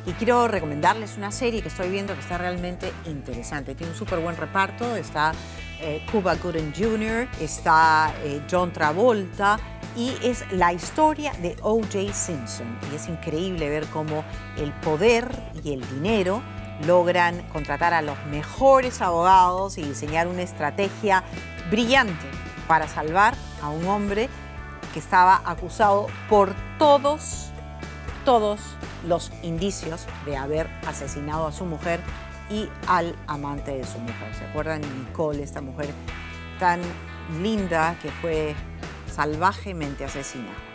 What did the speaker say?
Y quiero recomendarles una serie que estoy viendo que está realmente interesante. Tiene un súper buen reparto. Está Cuba Gooding Jr., está John Travolta, y es la historia de O.J. Simpson. Y es increíble ver cómo el poder y el dinero logran contratar a los mejores abogados y diseñar una estrategia brillante para salvar a un hombre que estaba acusado por todos los indicios de haber asesinado a su mujer y al amante de su mujer. ¿Se acuerdan? Nicole, esta mujer tan linda que fue salvajemente asesinada.